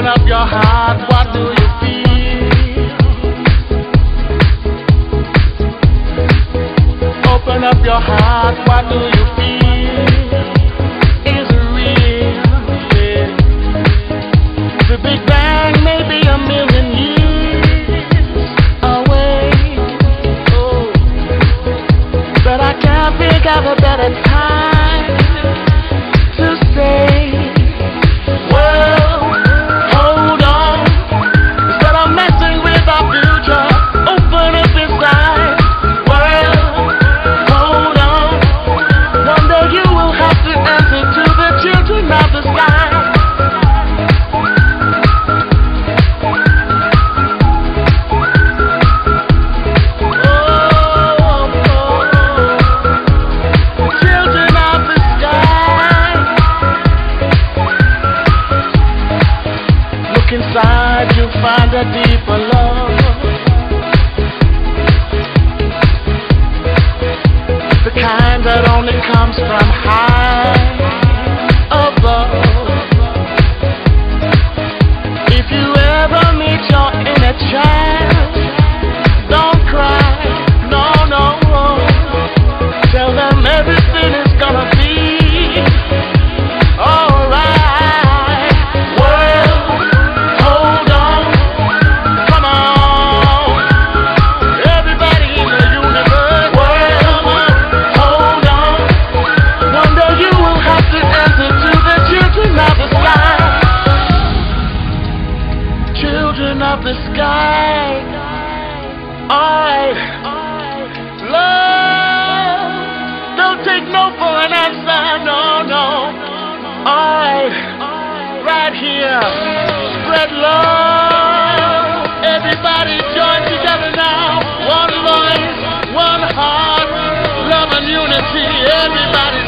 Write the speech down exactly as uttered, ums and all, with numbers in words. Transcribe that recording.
Open up your heart, what do you feel? Open up your heart, what do you feel? Is it real? Yeah. The Big Bang may be a million years away, oh, but I can't think of a better time to say, well, hold on, instead of messing with our future, open up inside. Well, hold on, one day you will have to answer to the children of the sky. Inside you find a deeper love, the kind that only comes from high above. If you ever meet your inner child, don't cry, no, no. Tell them everything is gonna be alright. Of the sky, alright, love, don't take no for an answer, no, no, alright, right here, spread love, everybody join together now, one voice, one heart, love and unity, everybody.